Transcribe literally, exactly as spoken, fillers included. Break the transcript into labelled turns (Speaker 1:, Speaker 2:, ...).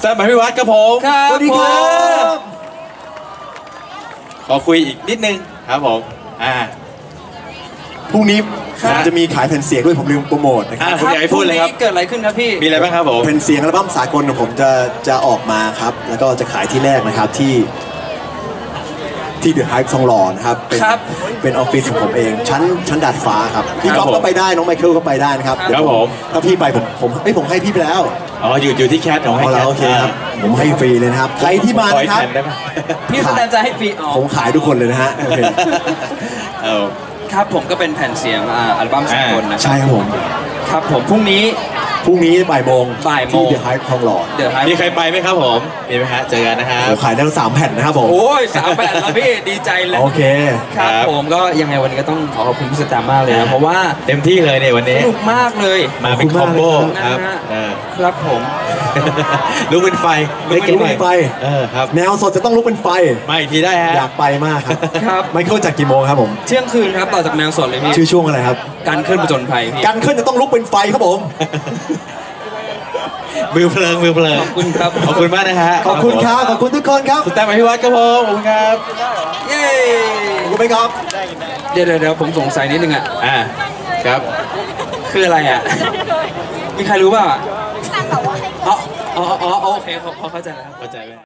Speaker 1: แซมพี่วัดครับผม
Speaker 2: สวัสดีครับ
Speaker 1: ขอคุยอีกนิดนึงครับผมอ่า
Speaker 2: พรุ่งนี้จะมีขายแผ่นเสียงด้วยผมลืมโปรโมทนะครับ
Speaker 1: คุณอยากให้พูดเลยครับ
Speaker 3: เกิดอะไรขึ้นครับพี่
Speaker 1: มีอะไรบ้างครับผม
Speaker 2: แผ่นเสียงอัลบั้มสากลของผมจะจะออกมาครับแล้วก็จะขายที่แรกนะครับที่ที่เดอะไฮป์ทองหล่อนะครับเป็นเป็นออฟฟิศของผมเองชั้นชั้นดาดฟ้าครับพี่ก๊อฟก็ไปได้น้องไมเคิลก็ไปได้นะครับ
Speaker 1: ครับผม
Speaker 2: ถ้าพี่ไปผมผมไม่ผมให้พี่ไปแล้ว
Speaker 1: อ๋ออยู่อยู่ที่แคทของให้แคท
Speaker 2: โอเคครับผมให้ฟรีเลยนะครับใครที่มานะครับ
Speaker 3: พี่สแตนจะให้ฟรี
Speaker 2: ผมขายทุกคนเลยนะฮะ
Speaker 3: ครับผมก็เป็นแผ่นเสียงอัลบั้มสากลนะ
Speaker 2: ใช่ครับผม
Speaker 3: ครับผมพรุ่งนี้
Speaker 2: พรุ่งนี้บ่ายโมง
Speaker 3: บ่ายโมง
Speaker 2: ที่เดอะไฮป์ทองหล่อ
Speaker 1: มีใครไปไหมครับผมมีไหมฮะเจอกันนะครับ
Speaker 2: ขายทั้งสามแผ่นนะครับผม
Speaker 3: โอ้ยสามแผ่นแล้วพี่ดีใจเลย
Speaker 2: โอเค
Speaker 3: ครับผมก็ยังไงวันนี้ก็ต้องขอขอบคุณพี่สแตมมากเลยนะเพราะว่า
Speaker 1: เต็มที่เลยในวันนี้
Speaker 3: สนุกมากเลย
Speaker 1: มาเป็นคอมโบครับ
Speaker 3: ครับผม
Speaker 1: ลุกเป็นไฟ
Speaker 2: ลุกเป็นไฟ
Speaker 1: เออครับ
Speaker 2: แนวสดจะต้องลุกเป็นไฟ
Speaker 1: มาอีกทีได้ฮะ
Speaker 2: อยากไปมากครับ
Speaker 3: ครับ
Speaker 2: ไมเคิลจากกี่โมงครับผม
Speaker 3: เที่ยงคืนครับต่อจากแนวสดเลยพี่
Speaker 2: ชื่อช่วงอะไรครับ
Speaker 3: การเคลื่อนผจญภัยพี่
Speaker 2: การเคลื่อนจะต้องลุกเป็นไฟครับผม
Speaker 1: มือเพลิงมือเพลิง
Speaker 3: ขอบคุณครับ
Speaker 1: ขอบคุณมากนะฮะ
Speaker 2: ขอบคุณครับขอบคุณทุกคนครับ
Speaker 1: สุดท้ายพี่วัดครับผมขอบคุณครับ
Speaker 3: เย้
Speaker 2: ขอบคุณครับ
Speaker 3: เดี๋ยวเดี๋ยวผมสงสัยนิดนึงอ่ะ
Speaker 1: อ่าครับ
Speaker 3: คืออะไรอ่ะมีใครรู้ป่ะอ๋ออ๋ออ๋อโอเคเขาเข้าใจแล้ว
Speaker 1: เข้าใจไหม